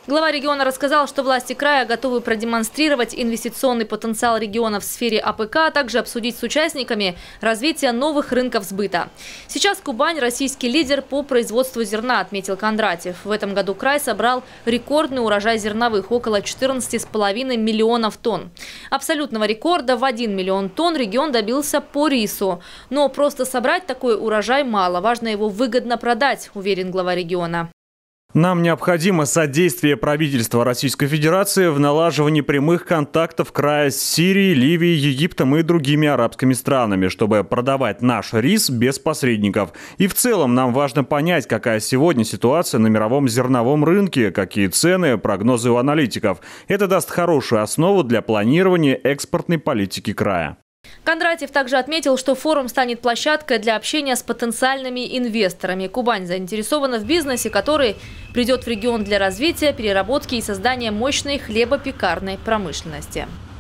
Глава региона рассказал, что власти края готовы продемонстрировать инвестиционный потенциал региона в сфере АПК, а также обсудить с участниками развитие новых рынков сбыта. Сейчас Кубань – российский лидер по производству зерна, отметил Кондратьев. В этом году край собрал рекордный урожай зерновых – около 14,5 миллионов тонн. Абсолютного рекорда в 1 миллион тонн регион добился по рису. Но просто собрать такой урожай мало, важно его выгодно продать, уверен глава региона. Нам необходимо содействие правительства Российской Федерации в налаживании прямых контактов края с Сирией, Ливией, Египтом и другими арабскими странами, чтобы продавать наш рис без посредников. И в целом нам важно понять, какая сегодня ситуация на мировом зерновом рынке, какие цены, прогнозы у аналитиков. Это даст хорошую основу для планирования экспортной политики края. Кондратьев также отметил, что форум станет площадкой для общения с потенциальными инвесторами. Кубань заинтересована в бизнесе, который придет в регион для развития, переработки и создания мощной хлебопекарной промышленности.